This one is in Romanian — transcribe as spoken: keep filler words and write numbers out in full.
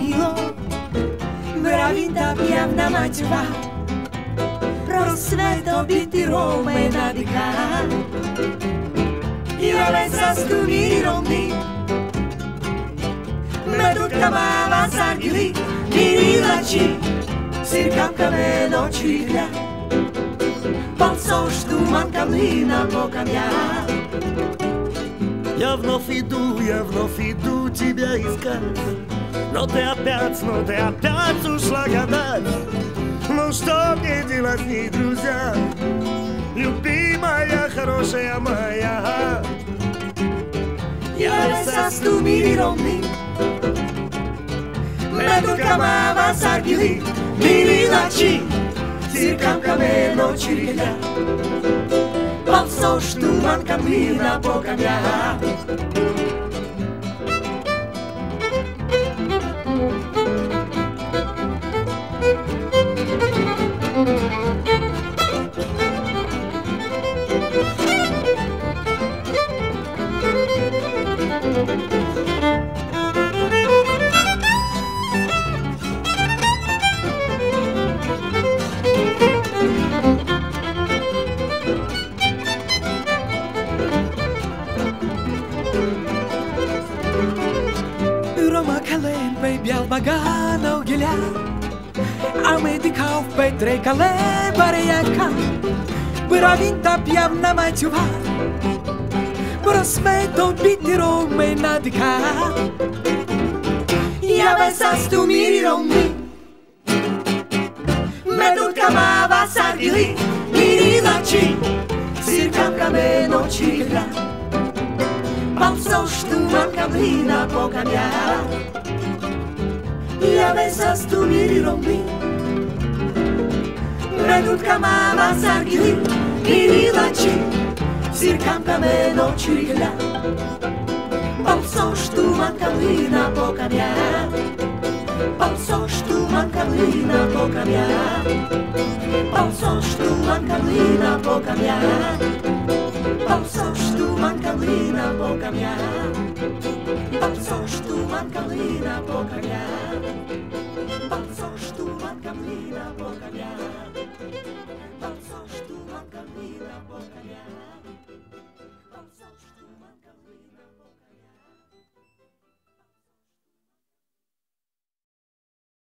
milo, mravita pjevna mačva, prosveto biti Rome nadika. Jove sa stumironi, medutkama vasargili, mirilači, sirkavkave noći igra. Palco štuman kamlina покам'я. Я вновь иду, я вновь иду тебя искать. Но ты опять, но ты опять ушла гадать. Ну что мне делать, не друзья? Любимая, хорошая моя. Jove sa stumironi, medutkama vasargili, mirilači, sirkavkave noći igra. Palco štuman kamlina покам'я. Roma kalem pe bjell bagana og gilja. Amedi kauf pe tre kalem barjaka. Bravinta pjevna mačva, prosveto biti Rome nadika. Jove sa stumironi, medutkama vasargili, mirilači, sirkavkave noći igra. Palco štuman kamlina покам'я. Jove sa stumironi, medutkama vasargili, mirilači, sirkavkave noći igra. Palco štuman kamlina покам'я. Palco štuman kamlina покам'я. Palco štuman kamlina покам'я. Palco štuman kamlina покам'я. Palco štuman kamlina покам'я.